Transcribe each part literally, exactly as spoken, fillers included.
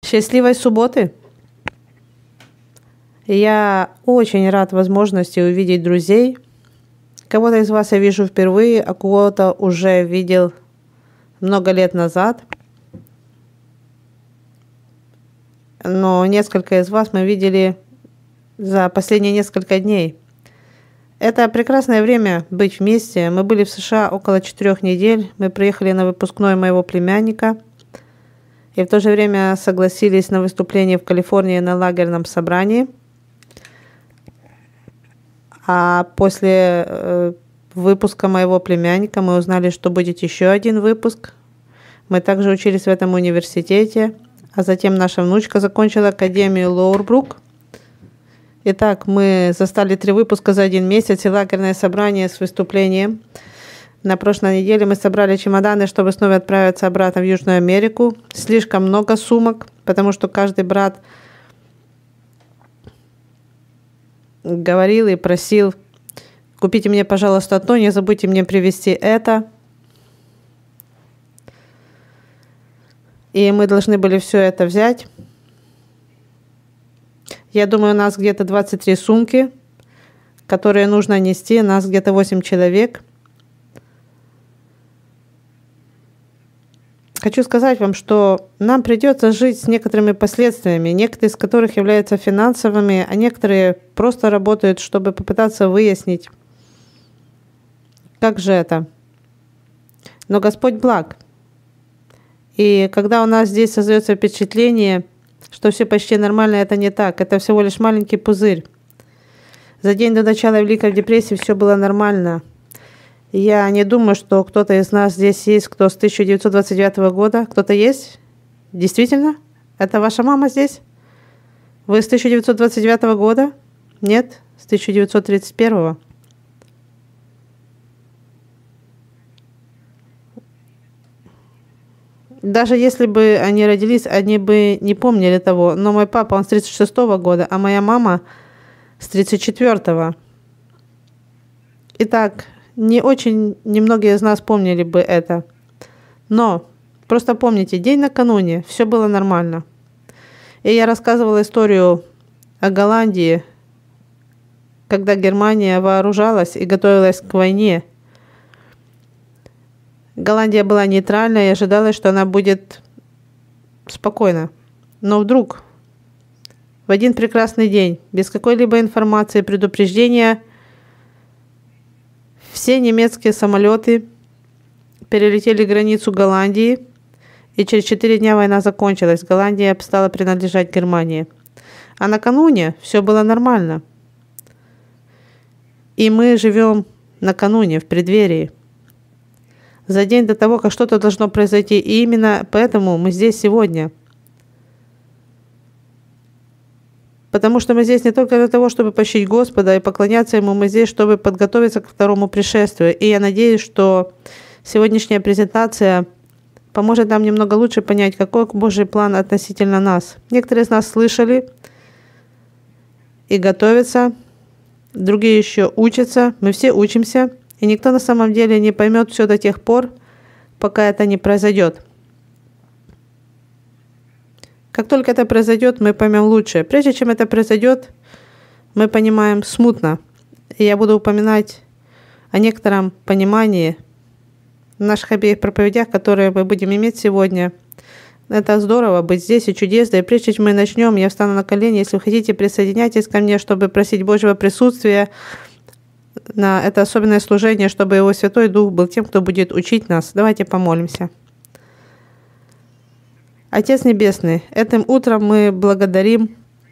Счастливой субботы! Я очень рад возможности увидеть друзей. Кого-то из вас я вижу впервые, а кого-то уже видел много лет назад. Но несколько из вас мы видели за последние несколько дней. Это прекрасное время быть вместе. Мы были в США около четырех недель. Мы приехали на выпускной моего племянника. И в то же время согласились на выступление в Калифорнии на лагерном собрании. А после э, выпуска моего племянника мы узнали, что будет еще один выпуск. Мы также учились в этом университете. А затем наша внучка закончила Академию Лоурбрук. Итак, мы застали три выпуска за один месяц и лагерное собрание с выступлением. На прошлой неделе мы собрали чемоданы, чтобы снова отправиться обратно в Южную Америку. Слишком много сумок, потому что каждый брат говорил и просил: купите мне, пожалуйста, то, не забудьте мне привезти это. И мы должны были все это взять. Я думаю, у нас где-то двадцать три сумки, которые нужно нести. Нас где-то восемь человек. Хочу сказать вам, что нам придется жить с некоторыми последствиями, некоторые из которых являются финансовыми, а некоторые просто работают, чтобы попытаться выяснить, как же это. Но Господь благ. И когда у нас здесь создается впечатление, что все почти нормально, это не так. Это всего лишь маленький пузырь. За день до начала Великой депрессии все было нормально. Я не думаю, что кто-то из нас здесь есть, кто с тысяча девятьсот двадцать девятого года. Кто-то есть? Действительно? Это ваша мама здесь? Вы с тысяча девятьсот двадцать девятого года? Нет? С тысяча девятьсот тридцать первого? Даже если бы они родились, они бы не помнили того. Но мой папа, он с тридцать шестого года, а моя мама с тридцать четвёртого. Итак, не очень немногие из нас помнили бы это. Но просто помните, день накануне, все было нормально. И я рассказывала историю о Голландии, когда Германия вооружалась и готовилась к войне. Голландия была нейтральна и ожидалось, что она будет спокойна. Но вдруг, в один прекрасный день, без какой-либо информации, предупреждения, все немецкие самолеты перелетели границу Голландии, и через четыре дня война закончилась. Голландия стала принадлежать Германии. А накануне все было нормально. И мы живем накануне, в преддверии. За день до того, как что-то должно произойти. И именно поэтому мы здесь сегодня. Потому что мы здесь не только для того, чтобы почтить Господа и поклоняться Ему, мы здесь, чтобы подготовиться к второму пришествию. И я надеюсь, что сегодняшняя презентация поможет нам немного лучше понять, какой Божий план относительно нас. Некоторые из нас слышали и готовятся, другие еще учатся, мы все учимся. И никто на самом деле не поймет все до тех пор, пока это не произойдет. Как только это произойдет, мы поймем лучше. Прежде чем это произойдет, мы понимаем смутно. И я буду упоминать о некотором понимании в наших обеих проповедях, которые мы будем иметь сегодня. Это здорово быть здесь и чудесно. И прежде чем мы начнем, я встану на колени. Если вы хотите, присоединяйтесь ко мне, чтобы просить Божьего присутствия на это особенное служение, чтобы Его Святой Дух был тем, кто будет учить нас. Давайте помолимся. Отец Небесный, этим утром мы благодарим,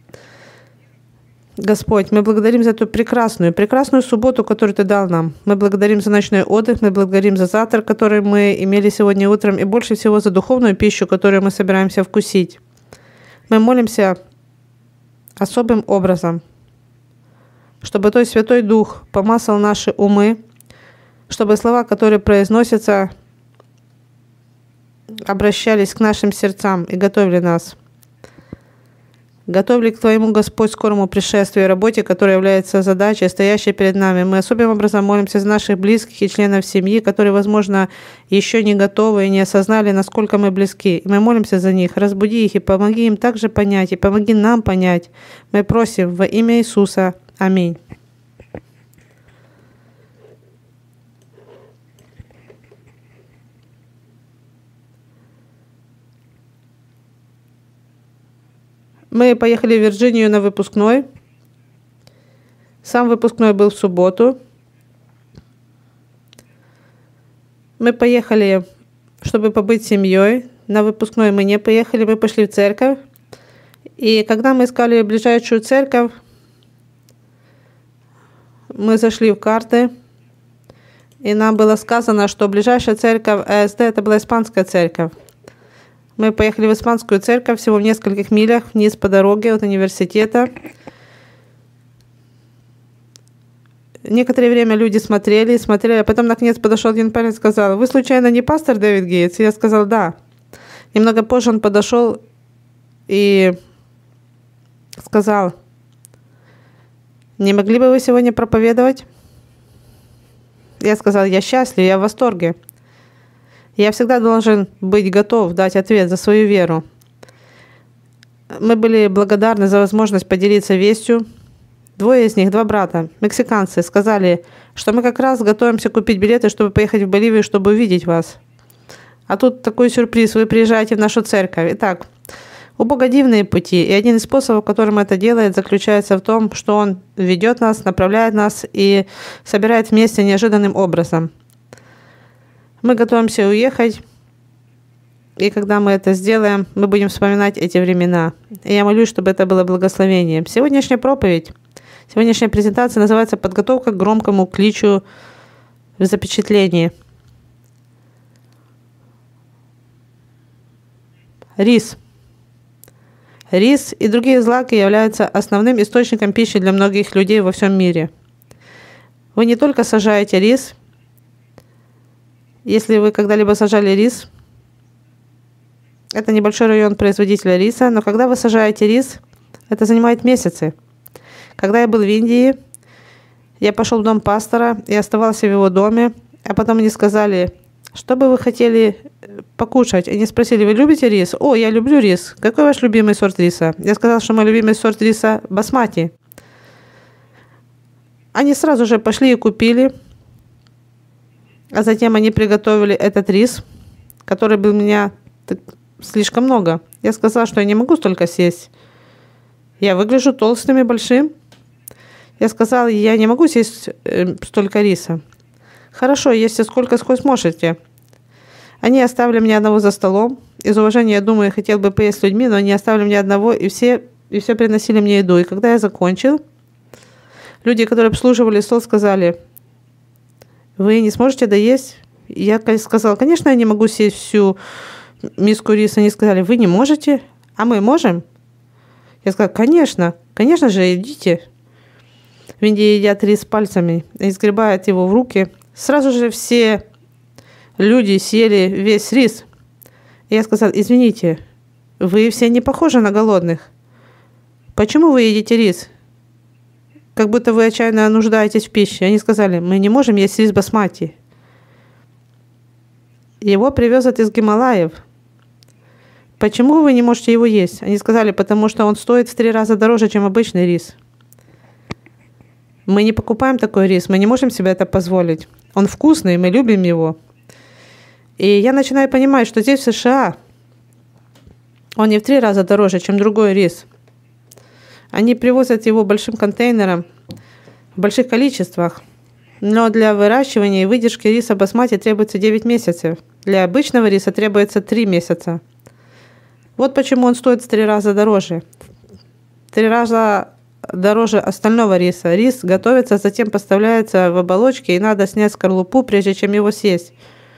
Господь, мы благодарим за эту прекрасную, прекрасную субботу, которую Ты дал нам. Мы благодарим за ночной отдых, мы благодарим за завтрак, который мы имели сегодня утром, и больше всего за духовную пищу, которую мы собираемся вкусить. Мы молимся особым образом, чтобы Твой Святой Дух помазал наши умы, чтобы слова, которые произносятся, обращались к нашим сердцам и готовили нас. Готов ли к Твоему, Господь, скорому пришествию и работе, которая является задачей, стоящей перед нами? Мы особым образом молимся за наших близких и членов семьи, которые, возможно, еще не готовы и не осознали, насколько мы близки. И мы молимся за них. Разбуди их и помоги им также понять, и помоги нам понять. Мы просим во имя Иисуса. Аминь. Мы поехали в Вирджинию на выпускной. Сам выпускной был в субботу. Мы поехали, чтобы побыть с семьей. На выпускной мы не поехали, мы пошли в церковь. И когда мы искали ближайшую церковь, мы зашли в карты, и нам было сказано, что ближайшая церковь АСД это была испанская церковь. Мы поехали в испанскую церковь всего в нескольких милях вниз по дороге от университета. Некоторое время люди смотрели, смотрели, а потом наконец подошел один парень и сказал: «Вы случайно не пастор Дэвид Гейтс?» И я сказал: «Да». Немного позже он подошел и сказал: «Не могли бы вы сегодня проповедовать?» Я сказал: «Я счастлив, я в восторге. Я всегда должен быть готов дать ответ за свою веру». Мы были благодарны за возможность поделиться вестью. Двое из них, два брата, мексиканцы, сказали, что мы как раз готовимся купить билеты, чтобы поехать в Боливию, чтобы увидеть вас. А тут такой сюрприз, вы приезжаете в нашу церковь. Итак, у Бога дивные пути, и один из способов, которым это делает, заключается в том, что Он ведет нас, направляет нас и собирает вместе неожиданным образом. Мы готовимся уехать, и когда мы это сделаем, мы будем вспоминать эти времена. И я молюсь, чтобы это было благословением. Сегодняшняя проповедь, сегодняшняя презентация называется «Подготовка к громкому кличу в запечатлении». Рис. Рис и другие злаки являются основным источником пищи для многих людей во всем мире. Вы не только сажаете рис. Если вы когда-либо сажали рис, это небольшой район производителя риса, но когда вы сажаете рис, это занимает месяцы. Когда я был в Индии, я пошел в дом пастора и оставался в его доме, а потом мне сказали: «Что бы вы хотели покушать?» Они спросили: «Вы любите рис?» «О, я люблю рис. Какой ваш любимый сорт риса?» Я сказал, что мой любимый сорт риса басмати. Они сразу же пошли и купили. А затем они приготовили этот рис, который был у меня слишком много. Я сказала, что я не могу столько съесть. Я выгляжу толстым и большим. Я сказала: я не могу съесть э, столько риса. Хорошо, ешьте сколько сколько сможете. Они оставили меня одного за столом. Из уважения, я думаю, я хотел бы поесть с людьми, но они оставили меня одного, и все, и все приносили мне еду. И когда я закончил, люди, которые обслуживали стол, сказали: «Вы не сможете доесть?» Я сказала: «Конечно, я не могу съесть всю миску риса». Они сказали: «Вы не можете? А мы можем?» Я сказала: «Конечно, конечно же, идите». В Индии едят рис пальцами и сгребают его в руки. Сразу же все люди съели весь рис. И я сказала: «Извините, вы все не похожи на голодных. Почему вы едите рис? Как будто вы отчаянно нуждаетесь в пище». Они сказали: «Мы не можем есть рис басмати. Его привезут из Гималаев. Почему вы не можете его есть?» Они сказали: «Потому что он стоит в три раза дороже, чем обычный рис. Мы не покупаем такой рис, мы не можем себе это позволить. Он вкусный, мы любим его». И я начинаю понимать, что здесь в США он не в три раза дороже, чем другой рис. Они привозят его большим контейнером в больших количествах. Но для выращивания и выдержки риса басмати требуется девять месяцев. Для обычного риса требуется три месяца. Вот почему он стоит в три раза дороже. В три раза дороже остального риса. Рис готовится, затем поставляется в оболочке, и надо снять скорлупу, прежде чем его съесть.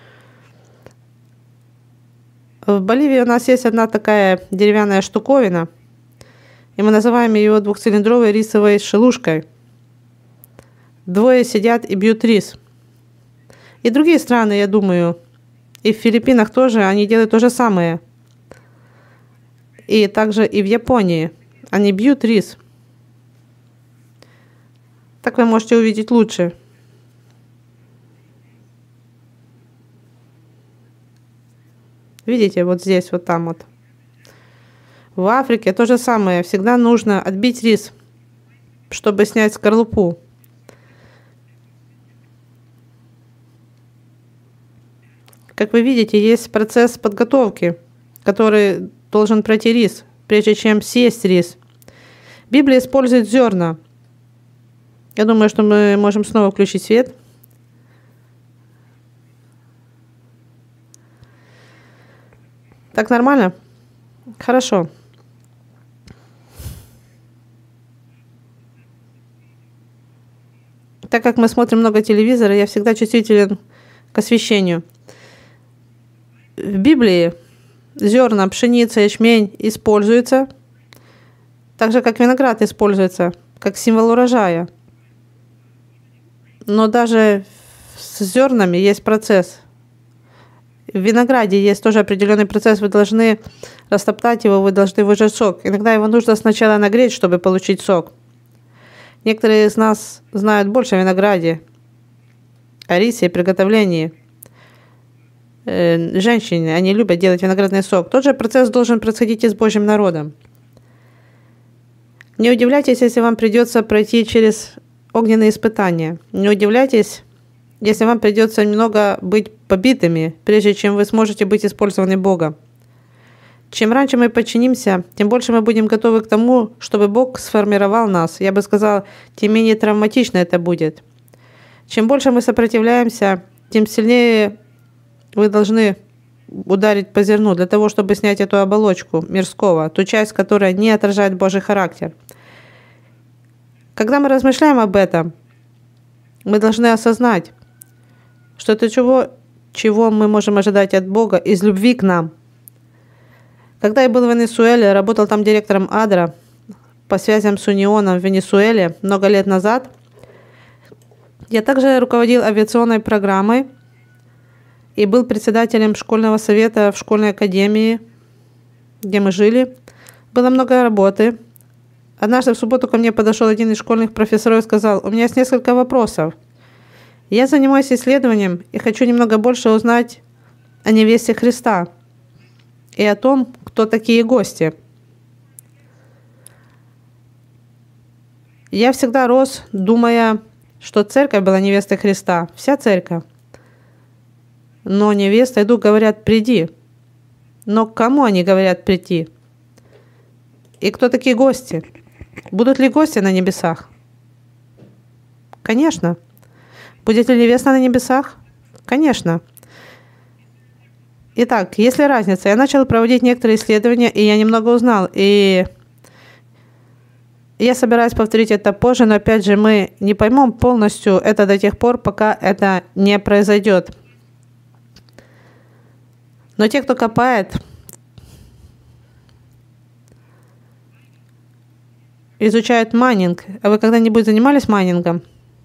В Боливии у нас есть одна такая деревянная штуковина, и мы называем ее двухцилиндровой рисовой шелушкой. Двое сидят и бьют рис. И другие страны, я думаю, и в Филиппинах тоже, они делают то же самое. И также и в Японии. Они бьют рис. Так вы можете увидеть лучше. Видите, вот здесь, вот там вот. В Африке то же самое. Всегда нужно отбить рис, чтобы снять скорлупу. Как вы видите, есть процесс подготовки, который должен пройти рис, прежде чем съесть рис. Библия использует зерна. Я думаю, что мы можем снова включить свет. Так нормально? Хорошо. Так как мы смотрим много телевизора, я всегда чувствителен к освещению. В Библии зерна, пшеница, ячмень используются, так же, как виноград используется, как символ урожая. Но даже с зернами есть процесс. В винограде есть тоже определенный процесс. Вы должны растоптать его, вы должны выжать сок. Иногда его нужно сначала нагреть, чтобы получить сок. Некоторые из нас знают больше о винограде, о рисе и приготовлении. Э, женщины, они любят делать виноградный сок. Тот же процесс должен происходить и с Божьим народом. Не удивляйтесь, если вам придется пройти через огненные испытания. Не удивляйтесь, если вам придется немного быть побитыми, прежде чем вы сможете быть использованы Богом. Чем раньше мы подчинимся, тем больше мы будем готовы к тому, чтобы Бог сформировал нас. Я бы сказал, тем менее травматично это будет. Чем больше мы сопротивляемся, тем сильнее вы должны ударить по зерну для того, чтобы снять эту оболочку мирского, ту часть, которая не отражает Божий характер. Когда мы размышляем об этом, мы должны осознать, что это чего, чего мы можем ожидать от Бога из любви к нам. Когда я был в Венесуэле, работал там директором Адра по связям с Унионом в Венесуэле много лет назад, я также руководил авиационной программой и был председателем школьного совета в школьной академии, где мы жили. Было много работы. Однажды в субботу ко мне подошел один из школьных профессоров и сказал: «У меня есть несколько вопросов. Я занимаюсь исследованием и хочу немного больше узнать о невесте Христа и о том, кто такие гости». Я всегда рос, думая, что церковь была невестой Христа, вся церковь. Но невеста идут, говорят: «Приди». Но к кому они говорят прийти? И кто такие гости? Будут ли гости на небесах? Конечно. Будет ли невеста на небесах? Конечно. Итак, есть ли разница? Я начал проводить некоторые исследования, и я немного узнал. И я собираюсь повторить это позже, но опять же мы не поймем полностью это до тех пор, пока это не произойдет. Но те, кто копает, изучают майнинг. А вы когда-нибудь занимались майнингом?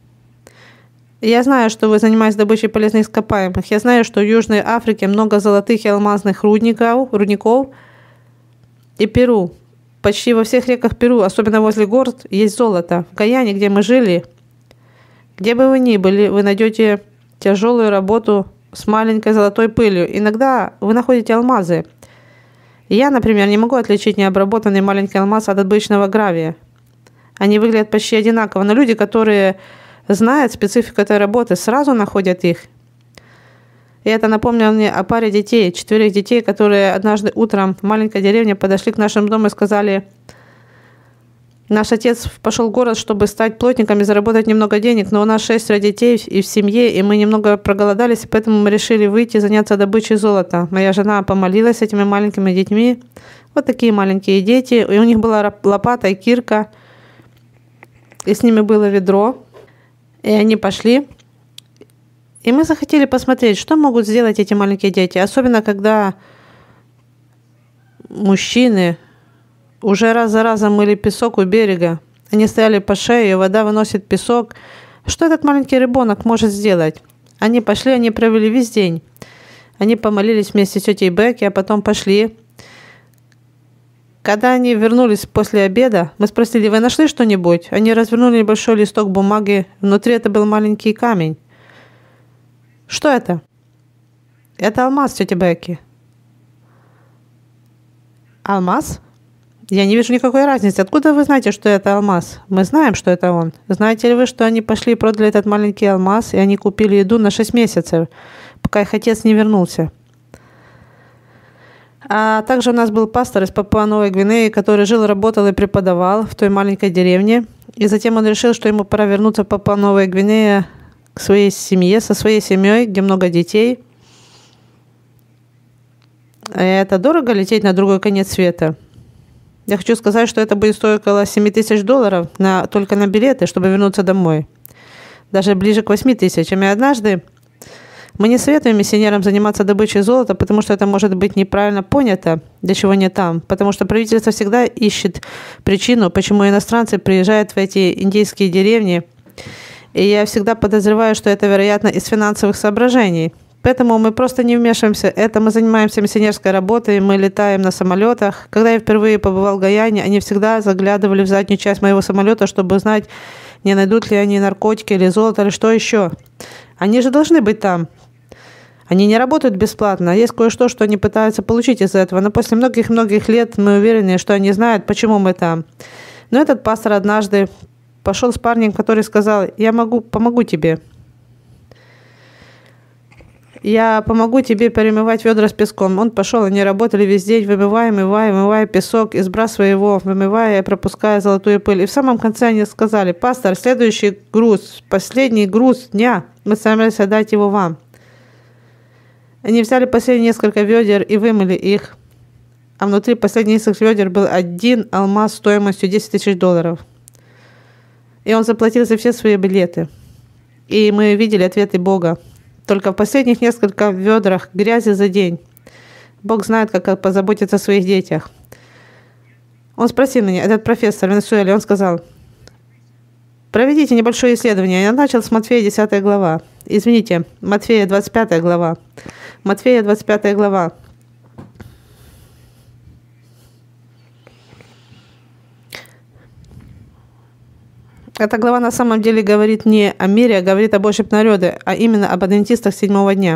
Я знаю, что вы занимаетесь добычей полезных ископаемых. Я знаю, что в Южной Африке много золотых и алмазных рудников, рудников и Перу. Почти во всех реках Перу, особенно возле гор, есть золото. В Гаяне, где мы жили, где бы вы ни были, вы найдете тяжелую работу с маленькой золотой пылью. Иногда вы находите алмазы. Я, например, не могу отличить необработанный маленький алмаз от обычного гравия. Они выглядят почти одинаково, но люди, которые знают специфику этой работы, сразу находят их. И это напомнило мне о паре детей, четверых детей, которые однажды утром в маленькой деревне подошли к нашему дому и сказали: «Наш отец пошел в город, чтобы стать плотником и заработать немного денег, но у нас шестеро детей и в семье, и мы немного проголодались, поэтому мы решили выйти и заняться добычей золота. Моя жена помолилась с этими маленькими детьми». Вот такие маленькие дети. И у них была лопата и кирка, и с ними было ведро. И они пошли. И мы захотели посмотреть, что могут сделать эти маленькие дети. Особенно, когда мужчины уже раз за разом мыли песок у берега. Они стояли по шее, и вода выносит песок. Что этот маленький ребенок может сделать? Они пошли, они провели весь день. Они помолились вместе с тетей Бекки, а потом пошли Когда они вернулись после обеда, мы спросили: вы нашли что-нибудь? Они развернули небольшой листок бумаги. Внутри это был маленький камень. Что это? Это алмаз, тетя Бекки. Алмаз? Я не вижу никакой разницы. Откуда вы знаете, что это алмаз? Мы знаем, что это он. Знаете ли вы, что они пошли и продали этот маленький алмаз, и они купили еду на шесть месяцев, пока их отец не вернулся? А также у нас был пастор из Папуа-Новой Гвинеи, который жил, работал и преподавал в той маленькой деревне. И затем он решил, что ему пора вернуться в Папуа-Новой Гвинеи к своей семье, со своей семьей, где много детей. И это дорого лететь на другой конец света? Я хочу сказать, что это будет стоить около семь тысяч долларов на, только на билеты, чтобы вернуться домой. Даже ближе к восьми тысячам. И однажды мы не советуем миссионерам заниматься добычей золота, потому что это может быть неправильно понято, для чего не там. Потому что правительство всегда ищет причину, почему иностранцы приезжают в эти индейские деревни. И я всегда подозреваю, что это, вероятно, из финансовых соображений. Поэтому мы просто не вмешиваемся. Это мы занимаемся миссионерской работой, мы летаем на самолетах. Когда я впервые побывал в Гаяне, они всегда заглядывали в заднюю часть моего самолета, чтобы узнать, не найдут ли они наркотики или золото, или что еще. Они же должны быть там. Они не работают бесплатно. Есть кое-что, что они пытаются получить из этого. Но после многих-многих лет мы уверены, что они знают, почему мы там. Но этот пастор однажды пошел с парнем, который сказал: я могу, помогу тебе. Я помогу тебе перемывать ведра с песком. Он пошел, они работали весь день, вымывая, вымывая, вымывая песок, и сбрасывая его, вымывая и пропуская золотую пыль. И в самом конце они сказали: пастор, следующий груз, последний груз дня, мы собираемся отдать его вам. Они взяли последние несколько ведер и вымыли их. А внутри последних нескольких ведер был один алмаз стоимостью десять тысяч долларов. И он заплатил за все свои билеты. И мы видели ответы Бога. Только в последних нескольких ведрах грязи за день. Бог знает, как позаботиться о своих детях. Он спросил меня, этот профессор в Венесуэле, он сказал: проведите небольшое исследование. Я начал с Матфея десятая глава. Извините, Матфея двадцать пятая глава. Матфея двадцать пятая глава. Эта глава на самом деле говорит не о мире, а говорит об общем народе, а именно об адвентистах седьмого дня.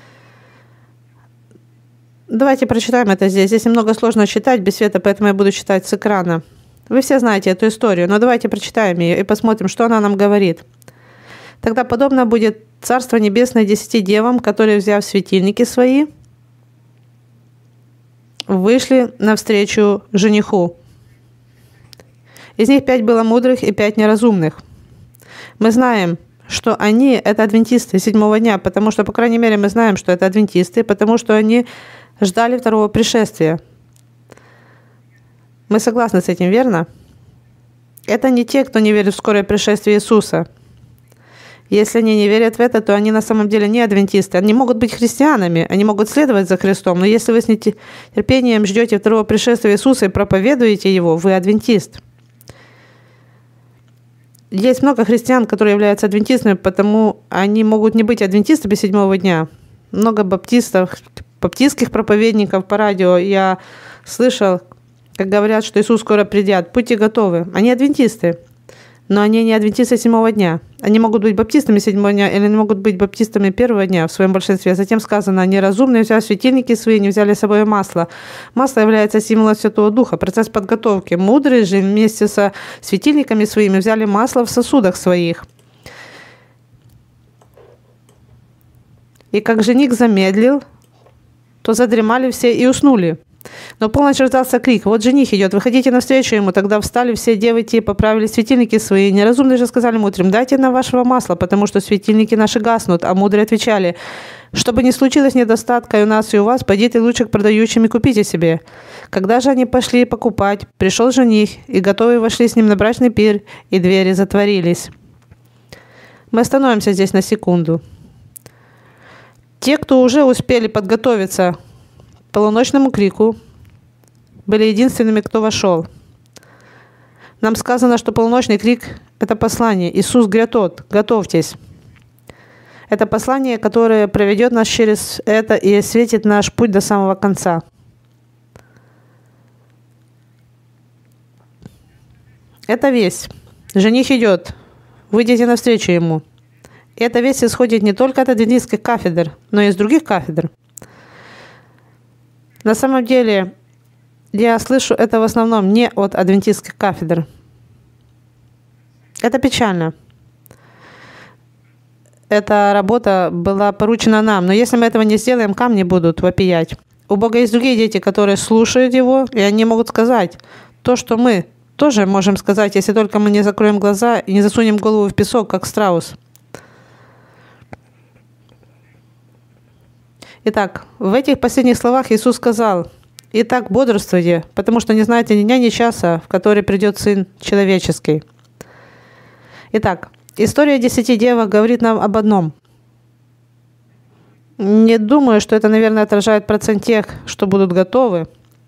Давайте прочитаем это здесь. Здесь немного сложно читать без света, поэтому я буду читать с экрана. Вы все знаете эту историю, но давайте прочитаем ее и посмотрим, что она нам говорит. Тогда подобно будет Царство Небесное десяти девам, которые, взяв светильники свои, вышли навстречу жениху. Из них пять было мудрых и пять неразумных. Мы знаем, что они – это адвентисты седьмого дня, потому что, по крайней мере, мы знаем, что это адвентисты, потому что они ждали второго пришествия. Мы согласны с этим, верно? Это не те, кто не верит в скорое пришествие Иисуса. Если они не верят в это, то они на самом деле не адвентисты. Они могут быть христианами, они могут следовать за Христом, но если вы с нетерпением ждете второго пришествия Иисуса и проповедуете Его, вы адвентист. Есть много христиан, которые являются адвентистами, потому они могут не быть адвентистами седьмого дня. Много баптистов, баптистских проповедников по радио я слышал, как говорят, что Иисус скоро придет. Будьте готовы. Они адвентисты, но они не адвентисты седьмого дня. Они могут быть баптистами седьмого дня или они могут быть баптистами первого дня в своем большинстве. Затем сказано: они разумные, взяли светильники свои, не взяли с собой масло. Масло является символом Святого Духа, процесс подготовки. Мудрые же вместе со светильниками своими взяли масло в сосудах своих. И как жених замедлил, то задремали все и уснули. Но полночь раздался крик: вот жених идет, выходите навстречу ему. Тогда встали все девы те, поправили светильники свои. Неразумные же сказали мудрым: дайте нам вашего масла, потому что светильники наши гаснут. А мудрые отвечали: чтобы не случилось недостатка и у нас, и у вас, пойдите лучше к продающим и купите себе. Когда же они пошли покупать, пришел жених, и готовые вошли с ним на брачный пир, и двери затворились. Мы остановимся здесь на секунду. Те, кто уже успели подготовиться к полуночному крику, были единственными, кто вошел. Нам сказано, что полуночный крик – это послание. Иисус грядет, готовьтесь. Это послание, которое проведет нас через это и осветит наш путь до самого конца. Это весть. Жених идет. Выйдите навстречу ему. И эта весть исходит не только от адвентистских кафедр, но и из других кафедр. На самом деле, я слышу это в основном не от адвентистских кафедр. Это печально. Эта работа была поручена нам, но если мы этого не сделаем, камни будут вопиять. У Бога есть другие дети, которые слушают Его, и они могут сказать то, что мы тоже можем сказать, если только мы не закроем глаза и не засунем голову в песок, как страус. Итак, в этих последних словах Иисус сказал: «Итак, бодрствуйте, потому что не знаете ни дня, ни часа, в который придет Сын Человеческий». Итак, история десяти девок говорит нам об одном. Не думаю, что это, наверное, отражает процент тех, что будут готовы.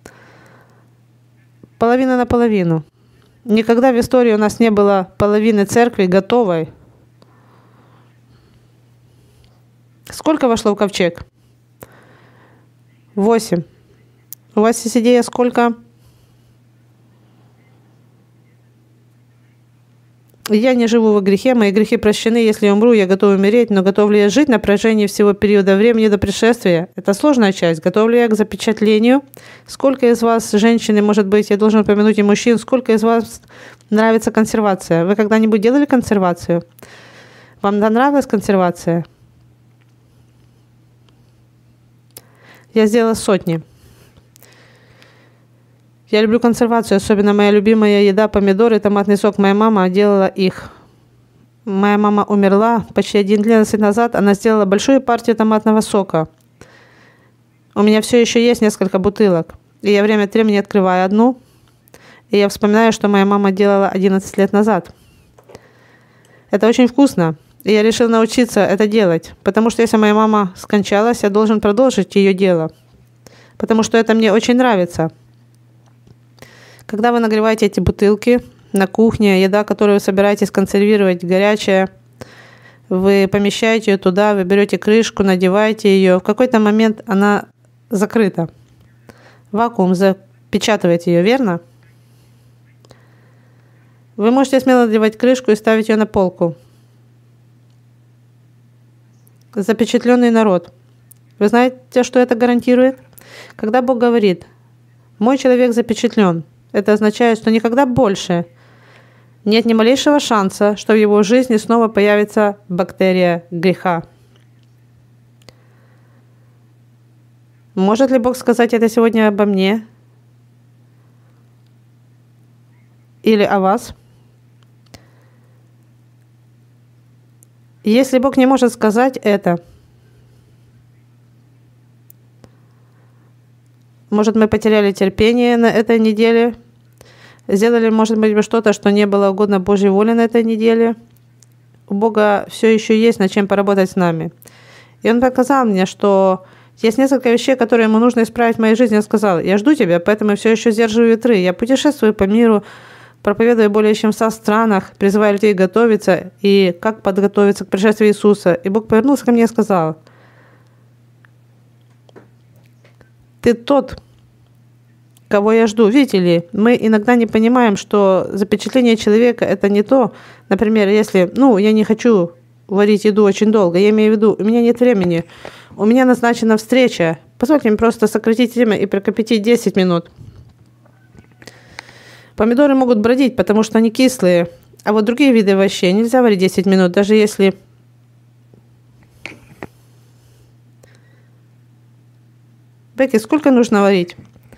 Половина на половину. Никогда в истории у нас не было половины церкви готовой. Сколько вошло в ковчег? Восемь. У вас есть идея, сколько? Я не живу во грехе, мои грехи прощены, если я умру, я готов умереть, но готов ли я жить на протяжении всего периода времени до пришествия? Это сложная часть. Готов ли я к запечатлению? Сколько из вас, женщины, может быть, я должен упомянуть и мужчин, сколько из вас нравится консервация? Вы когда-нибудь делали консервацию? Вам нравилась консервация? Я сделала сотни. Я люблю консервацию, особенно моя любимая еда, помидоры, томатный сок. Моя мама делала их. Моя мама умерла почти одиннадцать лет назад. Она сделала большую партию томатного сока. У меня все еще есть несколько бутылок. И я время от времени открываю одну. И я вспоминаю, что моя мама делала одиннадцать лет назад. Это очень вкусно. И я решил научиться это делать. Потому что если моя мама скончалась, я должен продолжить ее дело. Потому что это мне очень нравится. Когда вы нагреваете эти бутылки на кухне, еда, которую вы собираетесь консервировать, горячая, вы помещаете ее туда, вы берете крышку, надеваете ее. В какой-то момент она закрыта. Вакуум запечатывает ее, верно? Вы можете смело надевать крышку и ставить ее на полку. Запечатленный народ. Вы знаете, что это гарантирует? Когда Бог говорит: «Мой человек запечатлен», это означает, что никогда больше нет ни малейшего шанса, что в его жизни снова появится бактерия греха. Может ли Бог сказать это сегодня обо мне? Или о вас? Если Бог не может сказать это, может, мы потеряли терпение на этой неделе? Сделали, может быть, что-то, что не было угодно Божьей воле на этой неделе? У Бога все еще есть над чем поработать с нами. И Он показал мне, что есть несколько вещей, которые Ему нужно исправить в моей жизни. Он сказал: «Я жду тебя, поэтому я все еще сдерживаю ветры. Я путешествую по миру, проповедую более чем в ста странах, призываю людей готовиться и как подготовиться к пришествию Иисуса». И Бог повернулся ко мне и сказал: «Ты тот, кого я жду». Видите ли, мы иногда не понимаем, что запечатление человека — это не то. Например, если, ну, я не хочу варить еду очень долго, я имею в виду, у меня нет времени, у меня назначена встреча, позвольте мне просто сократить время и прокипятить десять минут. Помидоры могут бродить, потому что они кислые, а вот другие виды овощей нельзя варить десять минут, даже если... Бекки, сколько нужно варить?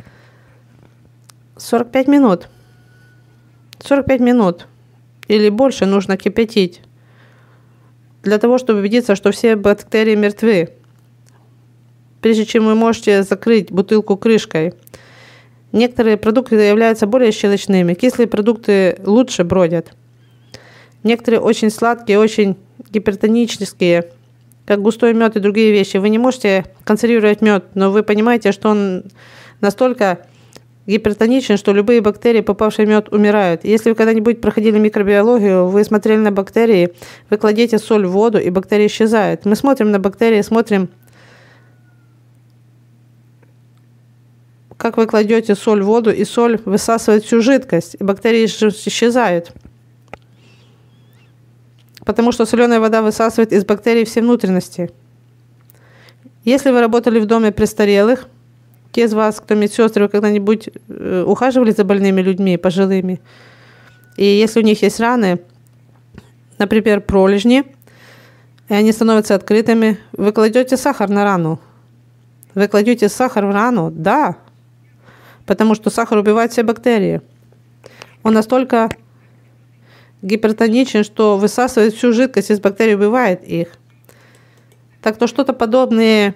сорок пять минут. сорок пять минут или больше нужно кипятить для того, чтобы убедиться, что все бактерии мертвы, прежде чем вы можете закрыть бутылку крышкой. Некоторые продукты являются более щелочными, кислые продукты лучше бродят. Некоторые очень сладкие, очень гипертонические, как густой мед и другие вещи. Вы не можете консервировать мед, но вы понимаете, что он настолько гипертоничен, что любые бактерии, попавшие в мед, умирают. Если вы когда-нибудь проходили микробиологию, вы смотрели на бактерии, вы кладете соль в воду, и бактерии исчезают. Мы смотрим на бактерии, смотрим, как вы кладете соль в воду, и соль высасывает всю жидкость, и бактерии исчезают. Потому что соленая вода высасывает из бактерий все внутренности. Если вы работали в доме престарелых, те из вас, кто медсестры, вы когда-нибудь ухаживали за больными людьми, пожилыми, и если у них есть раны, например, пролежни, и они становятся открытыми, вы кладете сахар на рану. Вы кладете сахар в рану? Да. Потому что сахар убивает все бактерии. Он настолько гипертоничен, что высасывает всю жидкость из бактерий, убивает их. Так то что-то подобные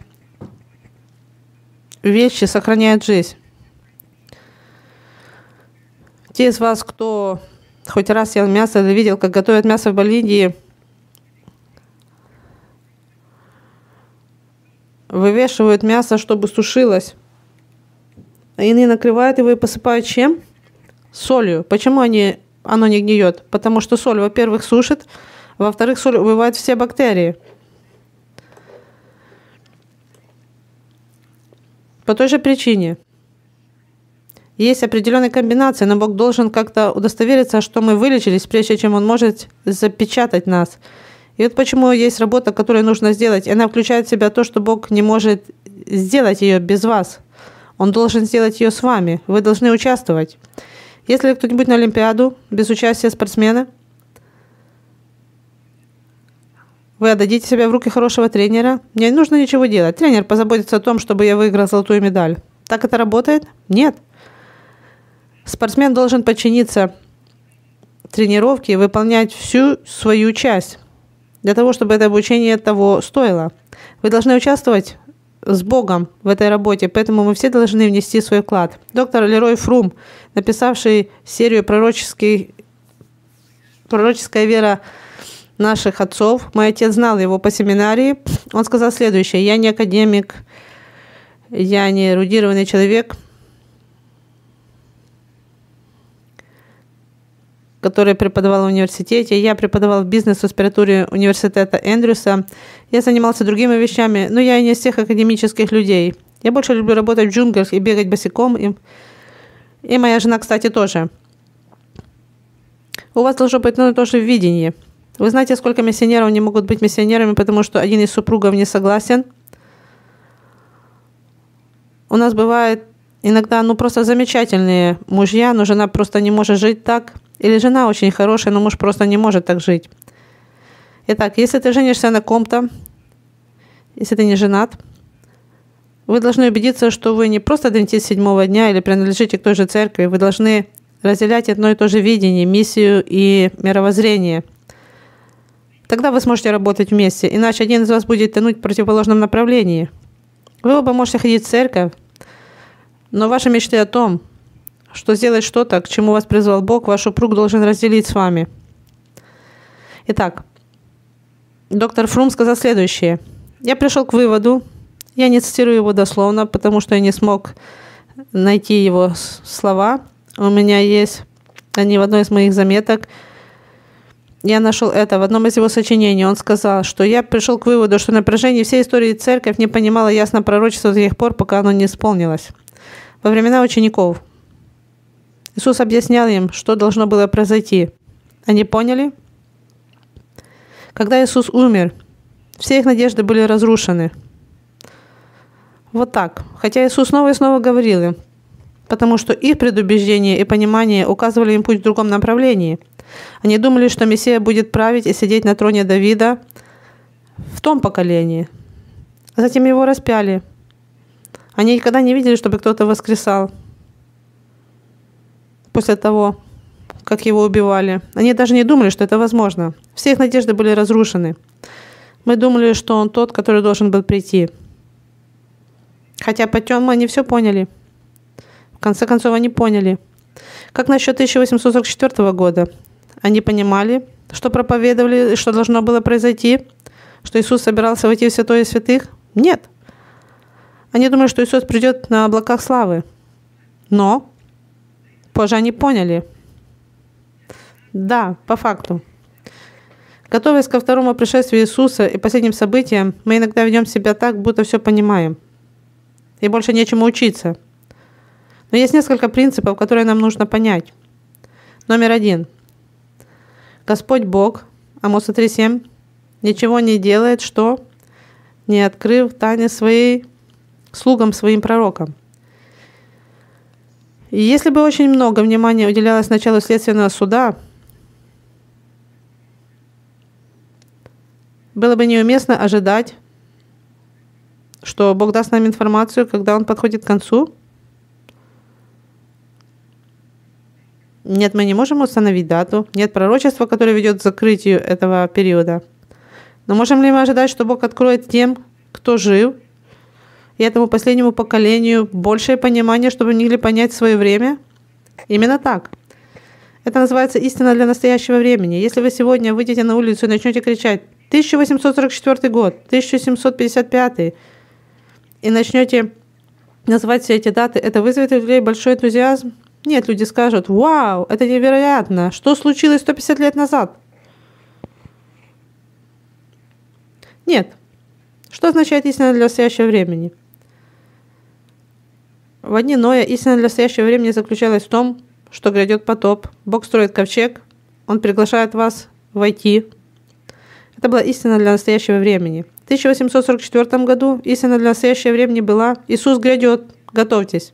вещи сохраняют жизнь. Те из вас, кто хоть раз ел мясо или видел, как готовят мясо в Боливии, вывешивают мясо, чтобы сушилось. И они накрывают его и посыпают чем? Солью. Почему они, оно не гниет? Потому что соль, во-первых, сушит, во-вторых, соль убивает все бактерии. По той же причине. Есть определенные комбинации, но Бог должен как-то удостовериться, что мы вылечились, прежде чем Он может запечатать нас. И вот почему есть работа, которую нужно сделать. И она включает в себя то, что Бог не может сделать ее без вас. Он должен сделать ее с вами. Вы должны участвовать. Если кто-нибудь на Олимпиаду без участия спортсмена, вы отдадите себя в руки хорошего тренера. Мне не нужно ничего делать. Тренер позаботится о том, чтобы я выиграл золотую медаль. Так это работает? Нет. Спортсмен должен подчиниться тренировке и выполнять всю свою часть для того, чтобы это обучение того стоило. Вы должны участвовать с Богом в этой работе, поэтому мы все должны внести свой вклад. Доктор Лерой Фрум, написавший серию пророческий, «Пророческая вера наших отцов», мой отец знал его по семинарии, он сказал следующее: «Я не академик, я не эрудированный человек, который преподавал в университете. Я преподавал в бизнес-аспирантуре университета Эндрюса. Я занимался другими вещами, но я не из тех академических людей. Я больше люблю работать в джунглях и бегать босиком. И, и моя жена, кстати, тоже. У вас должно быть ну, тоже видение. Вы знаете, сколько миссионеров не могут быть миссионерами, потому что один из супругов не согласен? У нас бывает иногда ну просто замечательные мужья, но жена просто не может жить так. Или жена очень хорошая, но муж просто не может так жить. Итак, если ты женишься на ком-то, если ты не женат, вы должны убедиться, что вы не просто адвентист седьмого дня или принадлежите к той же церкви, вы должны разделять одно и то же видение, миссию и мировоззрение. Тогда вы сможете работать вместе, иначе один из вас будет тянуть в противоположном направлении. Вы оба можете ходить в церковь, но ваши мечты о том, что сделать что-то, к чему вас призвал Бог, ваш супруг должен разделить с вами. Итак, доктор Фрум сказал следующее. Я пришел к выводу, я не цитирую его дословно, потому что я не смог найти его слова. У меня есть они в одной из моих заметок. Я нашел это в одном из его сочинений. Он сказал, что я пришел к выводу, что на протяжении всей истории церковь не понимала ясно пророчество до тех пор, пока оно не исполнилось. Во времена учеников Иисус объяснял им, что должно было произойти. Они поняли? Когда Иисус умер, все их надежды были разрушены. Вот так. Хотя Иисус снова и снова говорил им, потому что их предубеждение и понимание указывали им путь в другом направлении. Они думали, что Мессия будет править и сидеть на троне Давида в том поколении. А затем его распяли. Они никогда не видели, чтобы кто-то воскресал после того, как его убивали. Они даже не думали, что это возможно. Все их надежды были разрушены. Мы думали, что он тот, который должен был прийти. Хотя потом они все поняли. В конце концов, они поняли. Как насчет тысяча восемьсот сорок четвёртого года? Они понимали, что проповедовали, что должно было произойти, что Иисус собирался войти в святое святых? Нет. Они думали, что Иисус придет на облаках славы. Но позже они поняли. Да, по факту. Готовясь ко второму пришествию Иисуса и последним событиям, мы иногда ведем себя так, будто все понимаем. И больше нечему учиться. Но есть несколько принципов, которые нам нужно понять. Номер один. Господь Бог, Амоса три семь, ничего не делает, что не открыв тайны своей слугам, своим пророкам. И если бы очень много внимания уделялось началу следственного суда, было бы неуместно ожидать, что Бог даст нам информацию, когда Он подходит к концу. Нет, мы не можем установить дату. Нет пророчества, которое ведет к закрытию этого периода. Но можем ли мы ожидать, что Бог откроет тем, кто жив, и этому последнему поколению большее понимание, чтобы они могли понять свое время? Именно так. Это называется истина для настоящего времени. Если вы сегодня выйдете на улицу и начнете кричать тысяча восемьсот сорок четвёртый год, тысяча семьсот пятьдесят пятый, и начнете называть все эти даты, это вызовет у людей большой энтузиазм? Нет, люди скажут: «Вау, это невероятно! Что случилось сто пятьдесят лет назад?» Нет. Что означает истина для настоящего времени? В дни Ноя истина для настоящего времени заключалась в том, что грядет потоп, Бог строит ковчег, Он приглашает вас войти. Это была истина для настоящего времени. В тысяча восемьсот сорок четвёртом году истина для настоящего времени была: Иисус грядет, готовьтесь.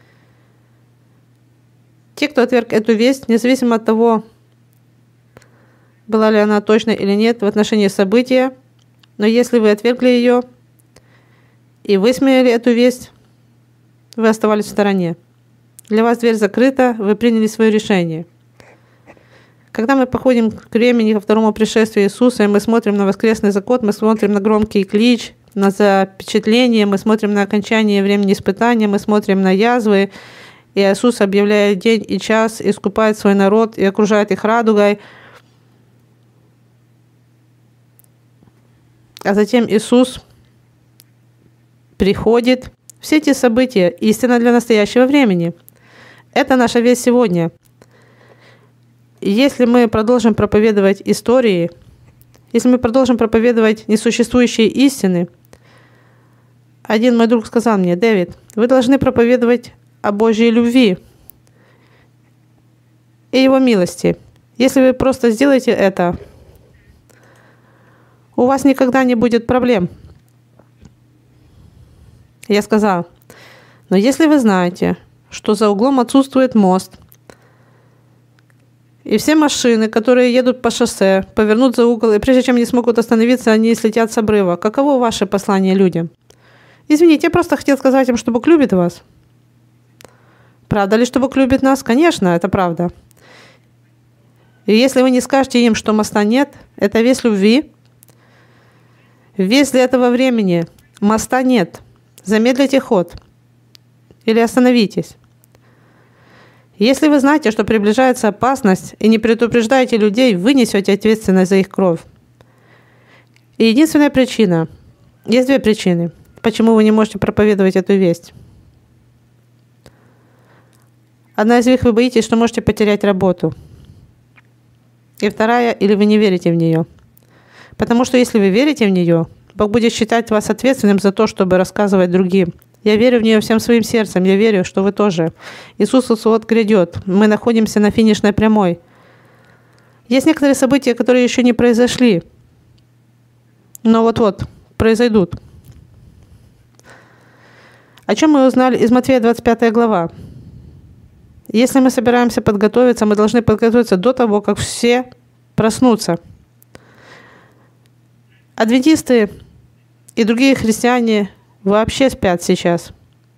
Те, кто отверг эту весть, независимо от того, была ли она точной или нет в отношении события, но если вы отвергли ее и высмеяли эту весть, вы оставались в стороне. Для вас дверь закрыта, вы приняли свое решение. Когда мы походим к времени, ко второму пришествию Иисуса, и мы смотрим на воскресный закон, мы смотрим на громкий клич, на запечатление, мы смотрим на окончание времени испытания, мы смотрим на язвы, и Иисус объявляет день и час, искупает свой народ и окружает их радугой. А затем Иисус приходит. Все эти события – истина для настоящего времени. Это наша весть сегодня. И если мы продолжим проповедовать истории, если мы продолжим проповедовать несуществующие истины, один мой друг сказал мне: «Дэвид, вы должны проповедовать о Божьей любви и Его милости. Если вы просто сделаете это, у вас никогда не будет проблем». Я сказал: «Но если вы знаете, что за углом отсутствует мост, и все машины, которые едут по шоссе, повернут за угол, и прежде чем они смогут остановиться, они слетят с обрыва, каково ваше послание людям?» Извините, я просто хотел сказать им, что Бог любит вас. Правда ли, что Бог любит нас? Конечно, это правда. И если вы не скажете им, что моста нет, это весть любви. Весть для этого времени. Моста нет. Замедлите ход. Или остановитесь. Если вы знаете, что приближается опасность, и не предупреждаете людей, вы несете ответственность за их кровь. И единственная причина, есть две причины, почему вы не можете проповедовать эту весть. Одна из них: вы боитесь, что можете потерять работу. И вторая: или вы не верите в нее. Потому что если вы верите в нее, Бог будет считать вас ответственным за то, чтобы рассказывать другим. Я верю в нее всем своим сердцем. Я верю, что вы тоже. Иисус вот грядет. Мы находимся на финишной прямой. Есть некоторые события, которые еще не произошли, но вот-вот произойдут. О чем мы узнали из Матфея двадцать пятая глава? Если мы собираемся подготовиться, мы должны подготовиться до того, как все проснутся. Адвентисты и другие христиане вообще спят сейчас.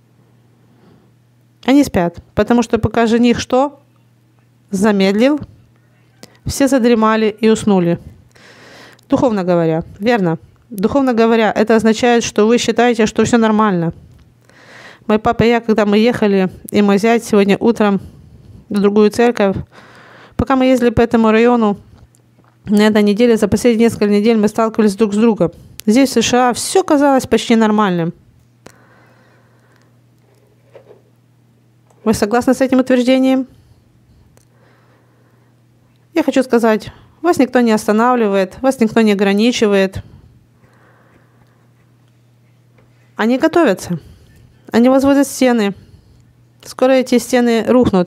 Они спят, потому что пока жених что? Замедлил, все задремали и уснули. Духовно говоря, верно? Духовно говоря, это означает, что вы считаете, что все нормально. Мой папа и я, когда мы ехали, и мой зять сегодня утром в другую церковь, пока мы ездили по этому району, на этой неделе, за последние несколько недель мы сталкивались друг с другом. Здесь, в США, все казалось почти нормальным. Вы согласны с этим утверждением? Я хочу сказать, вас никто не останавливает, вас никто не ограничивает. Они готовятся. Они возводят стены. Скоро эти стены рухнут.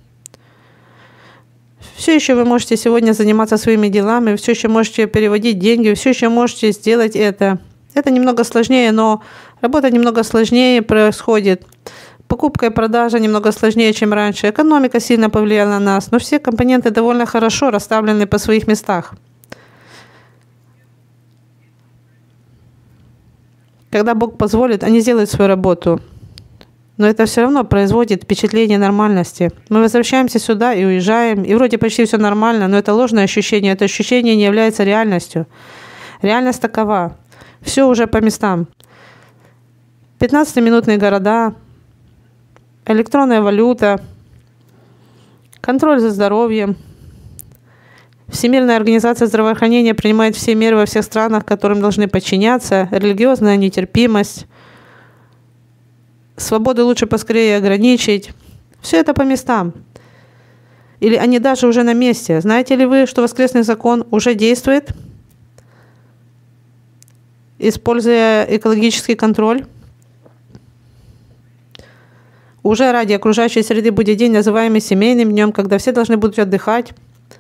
Все еще вы можете сегодня заниматься своими делами, все еще можете переводить деньги, все еще можете сделать это. Это немного сложнее, но работа немного сложнее происходит. Покупка и продажа немного сложнее, чем раньше. Экономика сильно повлияла на нас, но все компоненты довольно хорошо расставлены по своих местах. Когда Бог позволит, они сделают свою работу. Но это все равно производит впечатление нормальности. Мы возвращаемся сюда и уезжаем, и вроде почти все нормально, но это ложное ощущение. Это ощущение не является реальностью. Реальность такова. Все уже по местам. пятнадцатиминутные города, электронная валюта, контроль за здоровьем. Всемирная организация здравоохранения принимает все меры во всех странах, которым должны подчиняться. Религиозная нетерпимость. Свободы лучше поскорее ограничить. Все это по местам. Или они даже уже на месте. Знаете ли вы, что воскресный закон уже действует, используя экологический контроль? Уже ради окружающей среды будет день, называемый семейным днем, когда все должны будут отдыхать.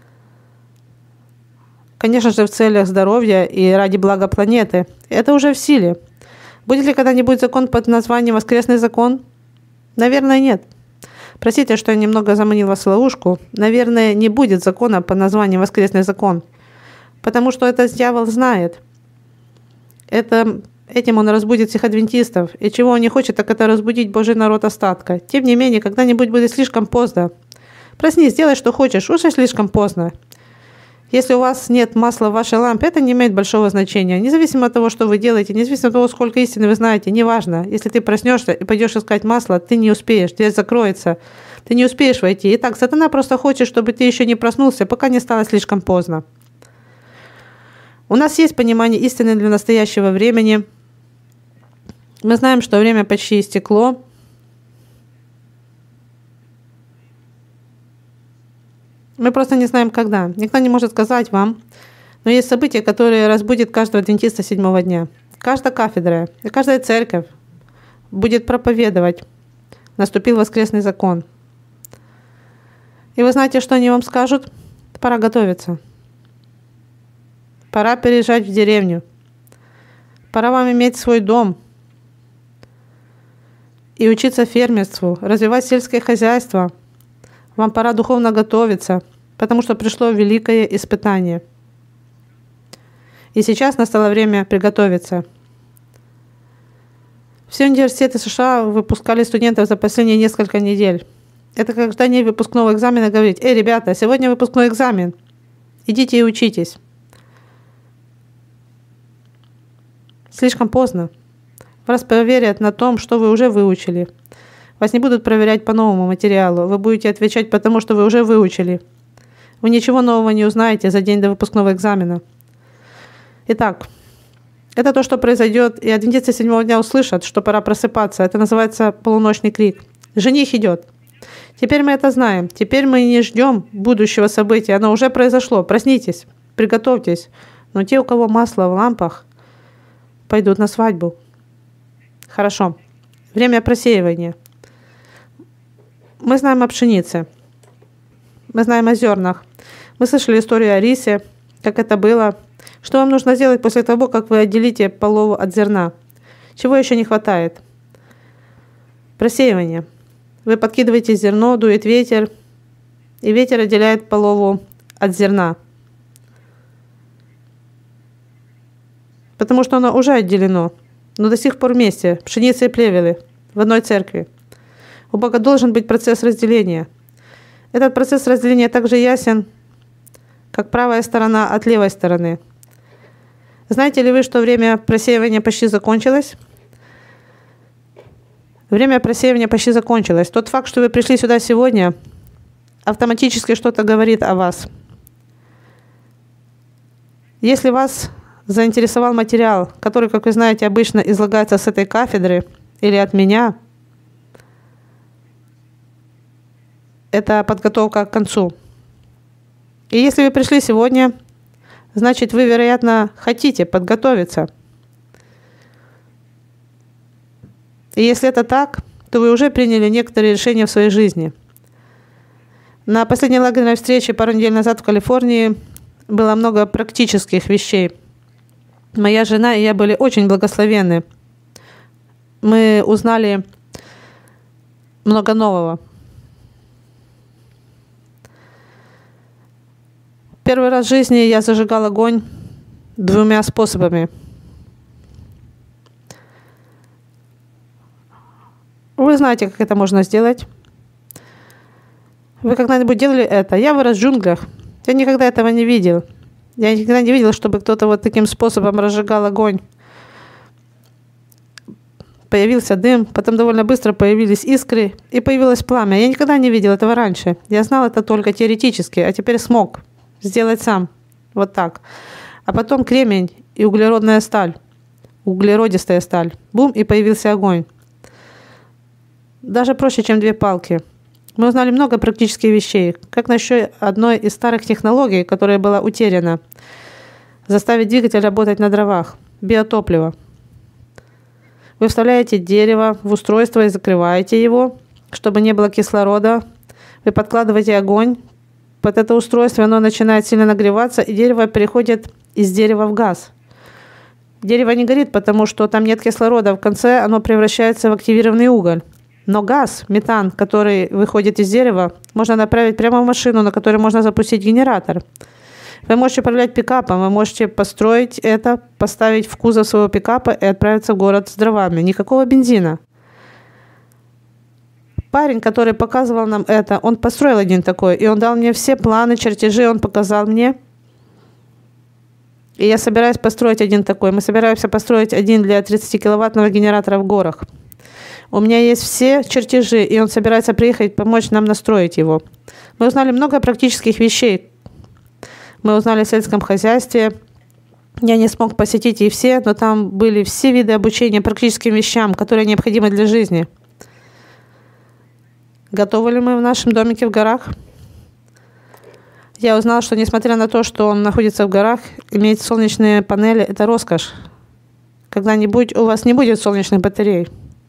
Конечно же, в целях здоровья и ради блага планеты. Это уже в силе. Будет ли когда-нибудь закон под названием «Воскресный закон»? Наверное, нет. Простите, что я немного заманил вас в ловушку. Наверное, не будет закона под названием «Воскресный закон». Потому что этот дьявол знает. Это, этим он разбудит всех адвентистов. И чего он не хочет, так это разбудить Божий народ остатка. Тем не менее, когда-нибудь будет слишком поздно. Проснись, сделай, что хочешь, уже слишком поздно. Если у вас нет масла в вашей лампе, это не имеет большого значения. Независимо от того, что вы делаете, независимо от того, сколько истины вы знаете, неважно. Если ты проснешься и пойдешь искать масло, ты не успеешь, дверь закроется. Ты не успеешь войти. Итак, сатана просто хочет, чтобы ты еще не проснулся, пока не стало слишком поздно. У нас есть понимание истины для настоящего времени. Мы знаем, что время почти истекло. Мы просто не знаем, когда. Никто не может сказать вам. Но есть события, которые разбудят каждого адвентиста седьмого дня. Каждая кафедра и каждая церковь будет проповедовать. Наступил воскресный закон. И вы знаете, что они вам скажут? Пора готовиться. Пора переезжать в деревню. Пора вам иметь свой дом. И учиться фермерству, развивать сельское хозяйство. Вам пора духовно готовиться, потому что пришло великое испытание. И сейчас настало время приготовиться. Все университеты США выпускали студентов за последние несколько недель. Это как ждание выпускного экзамена говорить: «Эй, ребята, сегодня выпускной экзамен. Идите и учитесь». Слишком поздно. Вас проверят на том, что вы уже выучили. Вас не будут проверять по новому материалу. Вы будете отвечать по тому, что вы уже выучили. Вы ничего нового не узнаете за день до выпускного экзамена. Итак, это то, что произойдет, и адвентисты седьмого дня услышат, что пора просыпаться. Это называется полуночный крик. Жених идет. Теперь мы это знаем. Теперь мы не ждем будущего события. Оно уже произошло. Проснитесь, приготовьтесь. Но те, у кого масло в лампах, пойдут на свадьбу. Хорошо. Время просеивания. Мы знаем о пшенице. Мы знаем о зернах. Мы слышали историю о рисе, как это было. Что вам нужно сделать после того, как вы отделите полову от зерна? Чего еще не хватает? Просеивание. Вы подкидываете зерно, дует ветер, и ветер отделяет полову от зерна. Потому что оно уже отделено, но до сих пор вместе, пшеница и плевелы, в одной церкви. У Бога должен быть процесс разделения. Этот процесс разделения также ясен, как правая сторона от левой стороны. Знаете ли вы, что время просеивания почти закончилось? Время просеивания почти закончилось. Тот факт, что вы пришли сюда сегодня, автоматически что-то говорит о вас. Если вас заинтересовал материал, который, как вы знаете, обычно излагается с этой кафедры или от меня, это подготовка к концу. И если вы пришли сегодня, значит, вы, вероятно, хотите подготовиться. И если это так, то вы уже приняли некоторые решения в своей жизни. На последней лагерной встрече пару недель назад в Калифорнии было много практических вещей. Моя жена и я были очень благословенны. Мы узнали много нового. Первый раз в жизни я зажигал огонь двумя способами. Вы знаете, как это можно сделать. Вы когда-нибудь делали это? Я вырос в джунглях. Я никогда этого не видел. Я никогда не видел, чтобы кто-то вот таким способом разжигал огонь. Появился дым, потом довольно быстро появились искры, и появилось пламя. Я никогда не видел этого раньше. Я знал это только теоретически, а теперь смог сделать сам. Вот так. А потом кремень и углеродная сталь. Углеродистая сталь. Бум, и появился огонь. Даже проще, чем две палки. Мы узнали много практических вещей. Как насчет одной из старых технологий, которая была утеряна? Заставить двигатель работать на дровах. Биотопливо. Вы вставляете дерево в устройство и закрываете его, чтобы не было кислорода. Вы подкладываете огонь под это устройство, оно начинает сильно нагреваться, и дерево переходит из дерева в газ. Дерево не горит, потому что там нет кислорода. В конце оно превращается в активированный уголь. Но газ, метан, который выходит из дерева, можно направить прямо в машину, на которой можно запустить генератор. Вы можете управлять пикапом, вы можете построить это, поставить в кузов своего пикапа и отправиться в город с дровами. Никакого бензина. Парень, который показывал нам это, он построил один такой, и он дал мне все планы, чертежи, он показал мне. И я собираюсь построить один такой. Мы собираемся построить один для тридцатикиловаттного генератора в горах. У меня есть все чертежи, и он собирается приехать, помочь нам настроить его. Мы узнали много практических вещей. Мы узнали о сельском хозяйстве. Я не смог посетить и все, но там были все виды обучения практическим вещам, которые необходимы для жизни. Готовы ли мы в нашем домике в горах? Я узнал, что несмотря на то, что он находится в горах, иметь солнечные панели – это роскошь. Когда-нибудь у вас не будет солнечных батарей.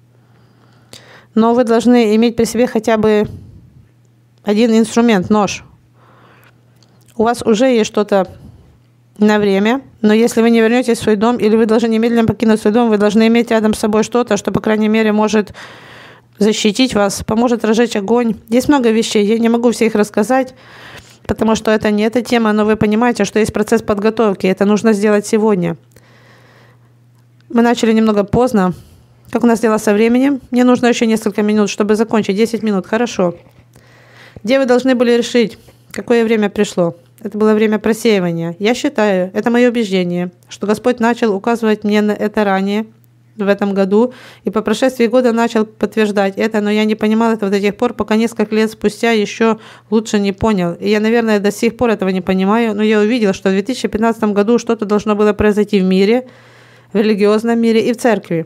Но вы должны иметь при себе хотя бы один инструмент – нож. У вас уже есть что-то на время, но если вы не вернетесь в свой дом, или вы должны немедленно покинуть свой дом, вы должны иметь рядом с собой что-то, что, по крайней мере, может защитить вас, поможет разжечь огонь. Есть много вещей, я не могу все их рассказать, потому что это не эта тема, но вы понимаете, что есть процесс подготовки, это нужно сделать сегодня. Мы начали немного поздно. Как у нас дела со временем? Мне нужно еще несколько минут, чтобы закончить. десять минут, хорошо. Где вы должны были решить, какое время пришло? Это было время просеивания. Я считаю, это мое убеждение, что Господь начал указывать мне на это ранее, в этом году, и по прошествии года начал подтверждать это, но я не понимал этого до тех пор, пока несколько лет спустя еще лучше не понял. И я, наверное, до сих пор этого не понимаю, но я увидел, что в две тысячи пятнадцатом году что-то должно было произойти в мире, в религиозном мире и в церкви.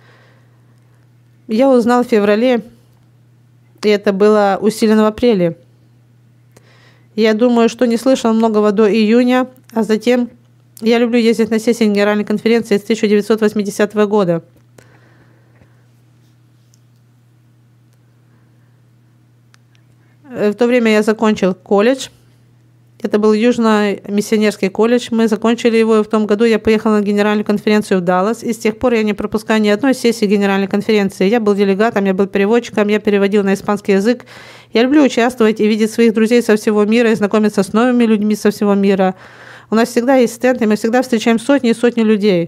Я узнал в феврале, и это было усиленно в апреле. Я думаю, что не слышал многого до июня, а затем я люблю ездить на сессии Генеральной конференции с тысяча девятьсот восьмидесятого года. В то время я закончил колледж. Это был Южно-миссионерский колледж. Мы закончили его, и в том году я поехал на Генеральную конференцию в Даллас. И с тех пор я не пропускаю ни одной сессии Генеральной конференции. Я был делегатом, я был переводчиком, я переводил на испанский язык. Я люблю участвовать и видеть своих друзей со всего мира, и знакомиться с новыми людьми со всего мира. У нас всегда есть стенд, и мы всегда встречаем сотни и сотни людей.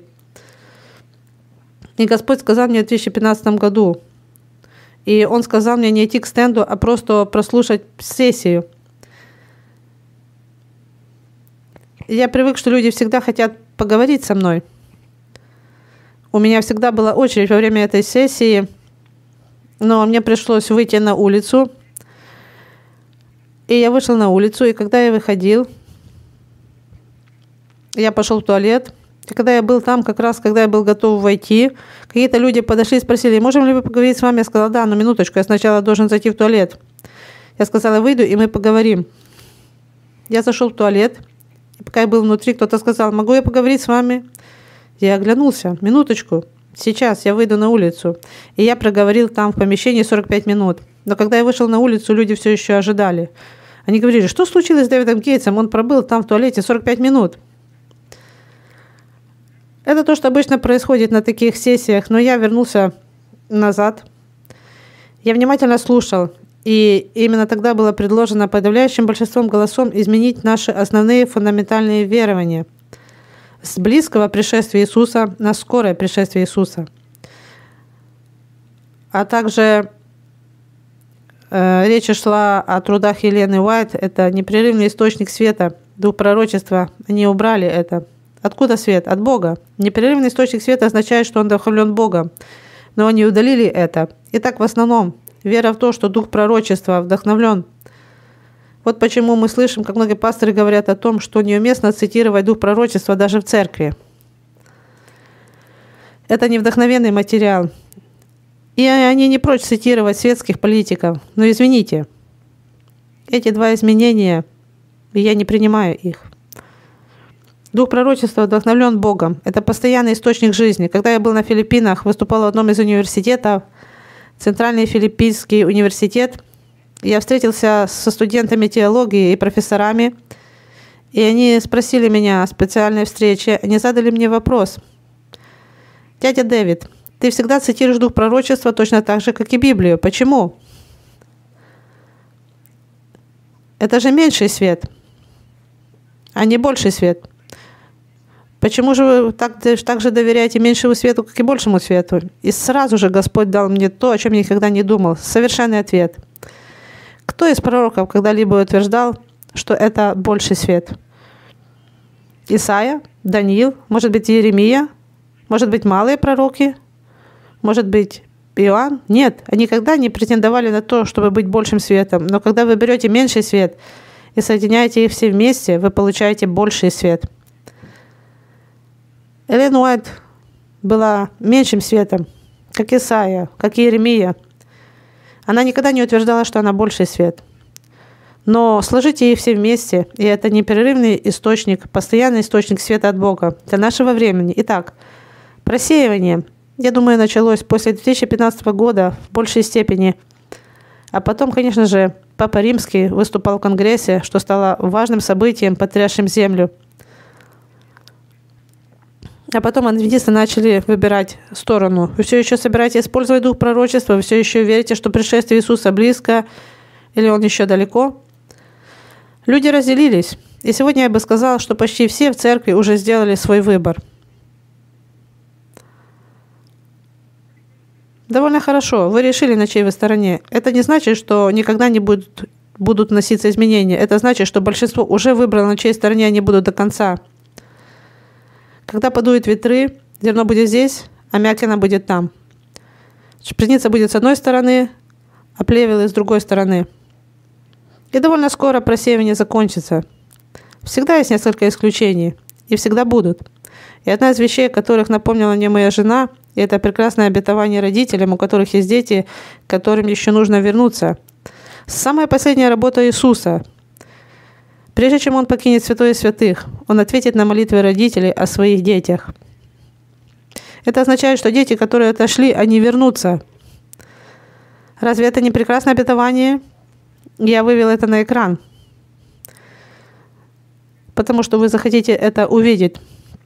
И Господь сказал мне в две тысячи пятнадцатом году, и Он сказал мне не идти к стенду, а просто прослушать сессию. Я привык, что люди всегда хотят поговорить со мной. У меня всегда была очередь во время этой сессии, но мне пришлось выйти на улицу. И я вышел на улицу, и когда я выходил, я пошел в туалет. И когда я был там, как раз когда я был готов войти, какие-то люди подошли и спросили, можем ли мы поговорить с вами? Я сказала, да, но минуточку, я сначала должен зайти в туалет. Я сказала, выйду, и мы поговорим. Я зашел в туалет, и пока я был внутри, кто-то сказал, могу я поговорить с вами? Я оглянулся, минуточку, Сейчас я выйду на улицу, и я проговорил там в помещении сорок пять минут. Но когда я вышел на улицу, люди все еще ожидали. Они говорили, что случилось с Дэвидом Гейтсом? Он пробыл там в туалете сорок пять минут. Это то, что обычно происходит на таких сессиях, но я вернулся назад. Я внимательно слушал, и именно тогда было предложено подавляющим большинством голосом изменить наши основные фундаментальные верования с близкого пришествия Иисуса на скорое пришествие Иисуса. А также э, речь шла о трудах Елены Уайт. Это непрерывный источник света, дух пророчества. Они убрали это. Откуда свет? От Бога. Непрерывный источник света означает, что он вдохновлен Богом. Но они удалили это. Итак, в основном, вера в то, что дух пророчества вдохновлен. Вот почему мы слышим, как многие пасторы говорят о том, что неуместно цитировать дух пророчества даже в церкви. Это не вдохновенный материал. И они не прочь цитировать светских политиков. Но извините, эти два изменения, я не принимаю их. Дух пророчества вдохновлен Богом. Это постоянный источник жизни. Когда я был на Филиппинах, выступал в одном из университетов, Центральный Филиппинский университет, я встретился со студентами теологии и профессорами, и они спросили меня о специальной встрече. Они задали мне вопрос. «Дядя Дэвид, ты всегда цитируешь дух пророчества точно так же, как и Библию. Почему?» Это же меньший свет, а не больший свет. Почему же вы так, так же доверяете меньшему свету, как и большему свету? И сразу же Господь дал мне то, о чем я никогда не думал. Совершенный ответ. Кто из пророков когда-либо утверждал, что это больший свет? Исайя, Даниил, может быть, Иеремия, может быть, малые пророки, может быть, Иоанн? Нет, они никогда не претендовали на то, чтобы быть большим светом. Но когда вы берете меньший свет и соединяете их все вместе, вы получаете больший свет. Эллен Уайт была меньшим светом, как Исайя, как Иеремия. Она никогда не утверждала, что она больший свет. Но сложите их все вместе, и это непрерывный источник, постоянный источник света от Бога для нашего времени. Итак, просеивание, я думаю, началось после две тысячи пятнадцатого года в большей степени. А потом, конечно же, Папа Римский выступал в Конгрессе, что стало важным событием, потрясшим землю. А потом адвентисты начали выбирать сторону. Вы все еще собираетесь использовать дух пророчества? Вы все еще верите, что пришествие Иисуса близко? Или он еще далеко? Люди разделились. И сегодня я бы сказал, что почти все в церкви уже сделали свой выбор. Довольно хорошо. Вы решили, на чьей вы стороне. Это не значит, что никогда не будут, будут вноситься изменения. Это значит, что большинство уже выбрало, на чьей стороне они будут до конца. Когда подуют ветры, зерно будет здесь, а мякина будет там. Пшеница будет с одной стороны, а плевелы с другой стороны. И довольно скоро просеивание закончится. Всегда есть несколько исключений, и всегда будут. И одна из вещей, которых напомнила мне моя жена, это прекрасное обетование родителям, у которых есть дети, которым еще нужно вернуться. Самая последняя работа Иисуса. Прежде чем Он покинет святое святых, Он ответит на молитвы родителей о своих детях. Это означает, что дети, которые отошли, они вернутся. Разве это не прекрасное обетование? Я вывел это на экран, потому что вы захотите это увидеть.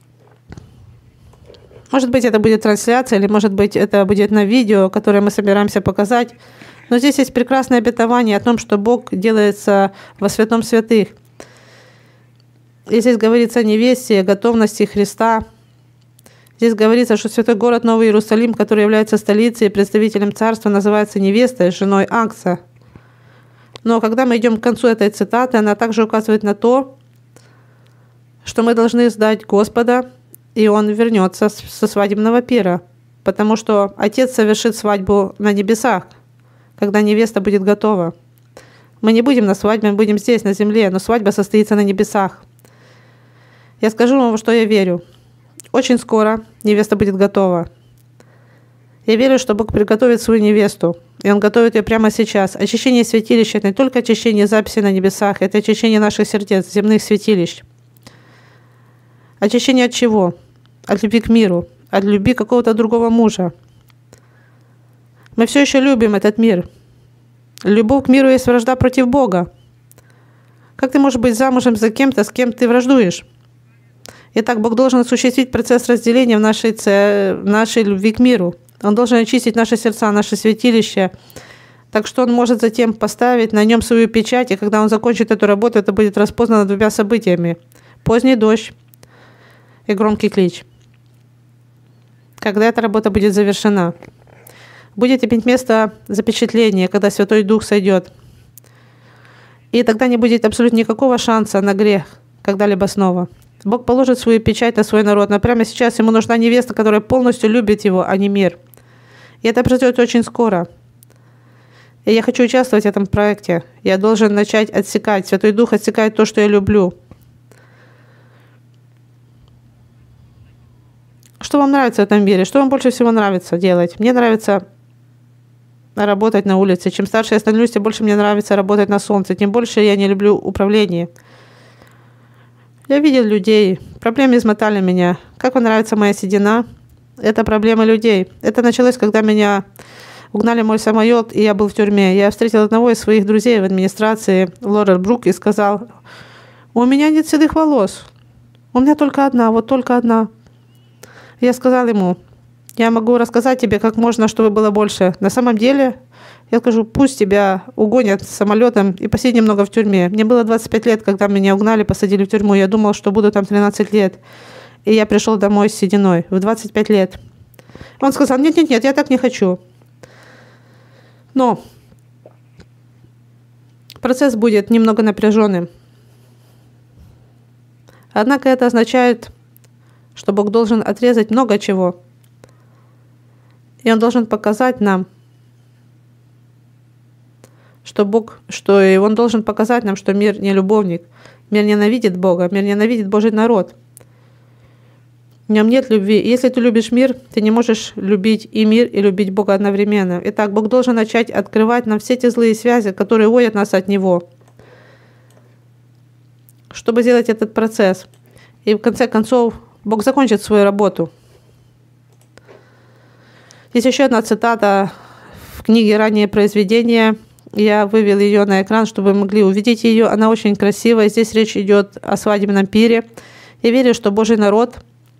Может быть, это будет трансляция, или, может быть, это будет на видео, которое мы собираемся показать. Но здесь есть прекрасное обетование о том, что Бог делается во святом святых. И здесь говорится о невесте, о готовности Христа. Здесь говорится, что святой город Новый Иерусалим, который является столицей и представителем царства, называется невестой, женой Агнца. Но когда мы идем к концу этой цитаты, она также указывает на то, что мы должны ждать Господа, и Он вернется со свадебного пира, потому что Отец совершит свадьбу на небесах, когда невеста будет готова. Мы не будем на свадьбе, мы будем здесь, на земле, но свадьба состоится на небесах. Я скажу вам, во что я верю. Очень скоро невеста будет готова. Я верю, что Бог приготовит свою невесту, и Он готовит ее прямо сейчас. Очищение святилища – это не только очищение записи на небесах, это очищение наших сердец, земных святилищ. Очищение от чего? От любви к миру, от любви какого-то другого мужа. Мы все еще любим этот мир. Любовь к миру есть вражда против Бога. Как ты можешь быть замужем за кем-то, с кем ты враждуешь? Итак, Бог должен осуществить процесс разделения в нашей, в нашей любви к миру. Он должен очистить наши сердца, наши святилища, так что Он может затем поставить на нем свою печать, и когда Он закончит эту работу, это будет распознано двумя событиями. Поздний дождь и громкий клич. Когда эта работа будет завершена, будет иметь место запечатление, когда Святой Дух сойдет. И тогда не будет абсолютно никакого шанса на грех когда-либо снова. Бог положит свою печать на свой народ, но прямо сейчас ему нужна невеста, которая полностью любит его, а не мир. И это произойдет очень скоро. И я хочу участвовать в этом проекте. Я должен начать отсекать. Святой Дух отсекает то, что я люблю. Что вам нравится в этом мире? Что вам больше всего нравится делать? Мне нравится работать на улице. Чем старше я становлюсь, тем больше мне нравится работать на солнце. Тем больше я не люблю управление. Я видел людей. Проблемы измотали меня. Как вам нравится моя седина? Это проблема людей. Это началось, когда меня угнали мой самолет, и я был в тюрьме. Я встретил одного из своих друзей в администрации, Лорел Брук, и сказал: у меня нет седых волос. У меня только одна, вот только одна. Я сказал ему: я могу рассказать тебе, как можно, чтобы было больше. На самом деле, я скажу, пусть тебя угонят самолетом и посиди немного в тюрьме. Мне было двадцать пять лет, когда меня угнали, посадили в тюрьму. Я думал, что буду там тринадцать лет. И я пришел домой с сединой в двадцать пять лет. Он сказал: нет-нет-нет, я так не хочу. Но процесс будет немного напряженным. Однако это означает, что Бог должен отрезать много чего. И Он должен показать нам, что Бог, что и Он должен показать нам, что мир не любовник. Мир ненавидит Бога, мир ненавидит Божий народ. В нем нет любви. И если ты любишь мир, ты не можешь любить и мир, и любить Бога одновременно. Итак, Бог должен начать открывать нам все те злые связи, которые уводят нас от Него, чтобы сделать этот процесс. И в конце концов, Бог закончит свою работу. Есть еще одна цитата в книге «Ранние произведения». Я вывел ее на экран, чтобы вы могли увидеть ее. Она очень красивая. Здесь речь идет о свадебном пире. Я верю, что Божий народ,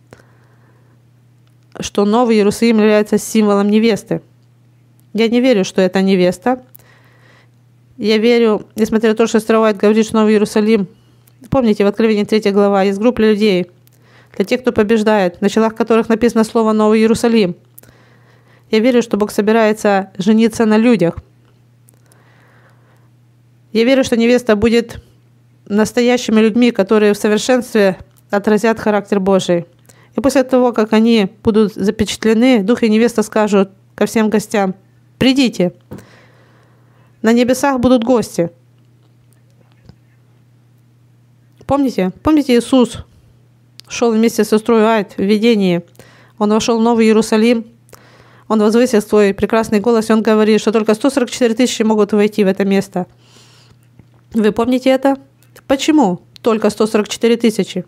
что Новый Иерусалим является символом невесты. Я не верю, что это невеста. Я верю, несмотря на то, что Старый Уайт говорит, что Новый Иерусалим, помните, в Откровении третья глава, есть группа людей, для тех, кто побеждает, на челах которых написано слово «Новый Иерусалим». Я верю, что Бог собирается жениться на людях. Я верю, что невеста будет настоящими людьми, которые в совершенстве отразят характер Божий. И после того, как они будут запечатлены, Дух и невеста скажут ко всем гостям: «Придите, на небесах будут гости». Помните? Помните, Иисус шел вместе с сестрой Уайт в видении. Он вошел в Новый Иерусалим. Он возвысил свой прекрасный голос, и он говорит, что только сто сорок четыре тысячи могут войти в это место. Вы помните это? Почему только сто сорок четыре тысячи?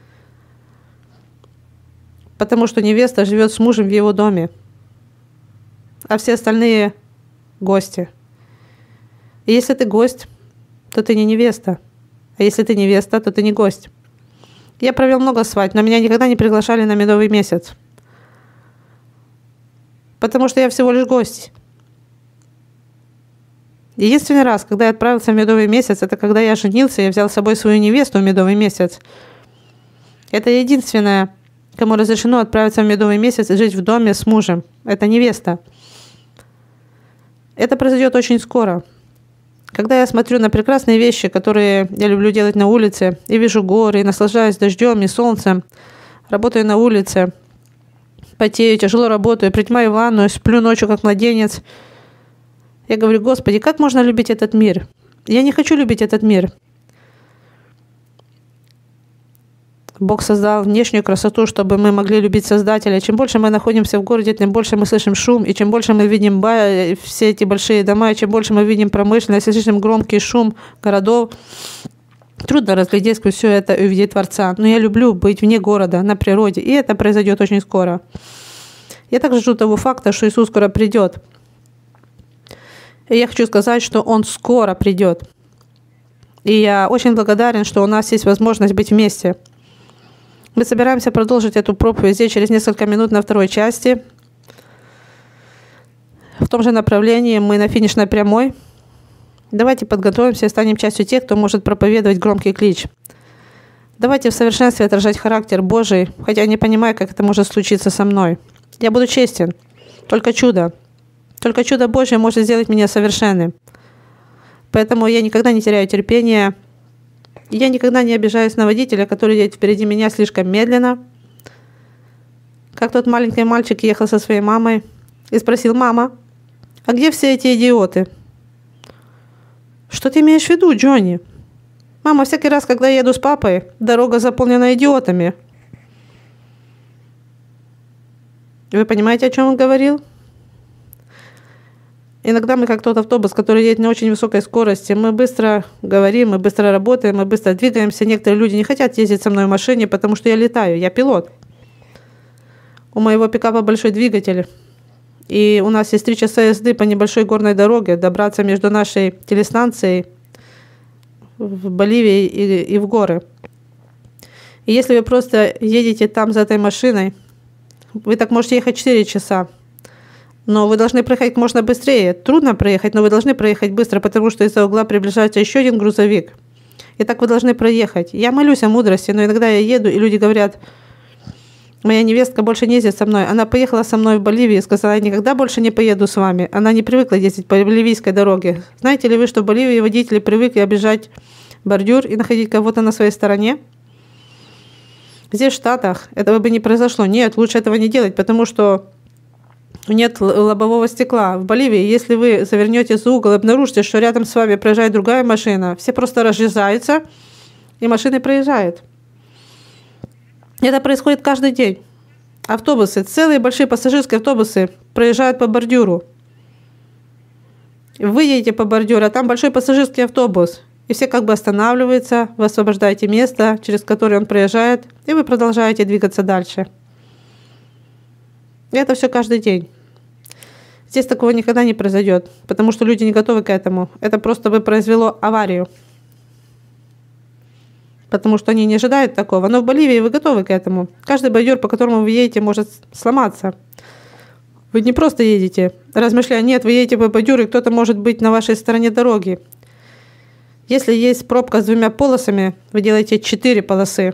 Потому что невеста живет с мужем в его доме, а все остальные – гости. И если ты гость, то ты не невеста. А если ты невеста, то ты не гость. Я провел много свадеб, но меня никогда не приглашали на медовый месяц. Потому что я всего лишь гость. Единственный раз, когда я отправился в медовый месяц, это когда я женился, я взял с собой свою невесту в медовый месяц. Это единственное, кому разрешено отправиться в медовый месяц и жить в доме с мужем. Это невеста. Это произойдет очень скоро. Когда я смотрю на прекрасные вещи, которые я люблю делать на улице, и вижу горы, и наслаждаюсь дождем и солнцем, работаю на улице, потею, тяжело работаю, принимаю ванну, сплю ночью, как младенец, я говорю: Господи, как можно любить этот мир? Я не хочу любить этот мир. Бог создал внешнюю красоту, чтобы мы могли любить Создателя. Чем больше мы находимся в городе, тем больше мы слышим шум, и чем больше мы видим ба- все эти большие дома, и чем больше мы видим промышленность, и слышим громкий шум городов, Трудно разглядеть сквозь все это и увидеть Творца, но я люблю быть вне города, на природе, и это произойдет очень скоро. Я также жду того факта, что Иисус скоро придет. И я хочу сказать, что Он скоро придет. И я очень благодарен, что у нас есть возможность быть вместе. Мы собираемся продолжить эту проповедь здесь через несколько минут на второй части. В том же направлении мы на финишной прямой. Давайте подготовимся и станем частью тех, кто может проповедовать громкий клич. Давайте в совершенстве отражать характер Божий, хотя я не понимаю, как это может случиться со мной. Я буду честен. Только чудо. Только чудо Божье может сделать меня совершенным. Поэтому я никогда не теряю терпения. Я никогда не обижаюсь на водителя, который едет впереди меня слишком медленно. Как тот маленький мальчик ехал со своей мамой и спросил: «Мама, а где все эти идиоты?» «Что ты имеешь в виду, Джонни?» «Мама, всякий раз, когда я еду с папой, дорога заполнена идиотами». Вы понимаете, о чем он говорил? Иногда мы как тот автобус, который едет на очень высокой скорости. Мы быстро говорим, мы быстро работаем, мы быстро двигаемся. Некоторые люди не хотят ездить со мной в машине, потому что я летаю, я пилот. У моего пикапа большой двигатель. И у нас есть три часа езды по небольшой горной дороге, добраться между нашей телестанцией в Боливии и, и в горы. И если вы просто едете там за этой машиной, вы так можете ехать четыре часа. Но вы должны проехать как можно быстрее. Трудно проехать, но вы должны проехать быстро, потому что из-за угла приближается еще один грузовик. И так вы должны проехать. Я молюсь о мудрости, но иногда я еду, и люди говорят: «Моя невестка больше не ездит со мной. Она поехала со мной в Боливию и сказала: я никогда больше не поеду с вами. Она не привыкла ездить по боливийской дороге». Знаете ли вы, что в Боливии водители привыкли обижать бордюр и находить кого-то на своей стороне? Здесь, в Штатах, этого бы не произошло. Нет, лучше этого не делать, потому что нет лобового стекла. В Боливии, если вы завернете за угол и обнаружите, что рядом с вами проезжает другая машина, все просто разъезжаются, и машины проезжают. Это происходит каждый день. Автобусы, целые большие пассажирские автобусы проезжают по бордюру. Вы едете по бордюру, а там большой пассажирский автобус. И все как бы останавливаются, вы освобождаете место, через которое он проезжает, и вы продолжаете двигаться дальше. И это все каждый день. Здесь такого никогда не произойдет, потому что люди не готовы к этому. Это просто бы произвело аварию. Потому что они не ожидают такого. Но в Боливии вы готовы к этому. Каждый бордюр, по которому вы едете, может сломаться. Вы не просто едете, размышляя: нет, вы едете по бордюру, и кто-то может быть на вашей стороне дороги. Если есть пробка с двумя полосами, вы делаете четыре полосы.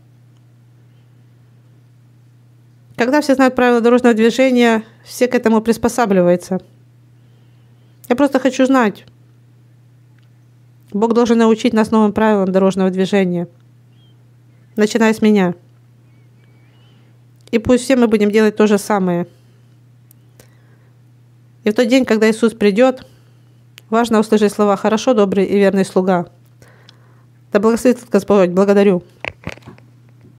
Когда все знают правила дорожного движения, все к этому приспосабливаются. Я просто хочу знать. Бог должен научить нас новым правилам дорожного движения, начиная с меня. И пусть все мы будем делать то же самое. И в тот день, когда Иисус придет, важно услышать слова: «Хорошо, добрый и верный слуга». Да благословит Господь, благодарю.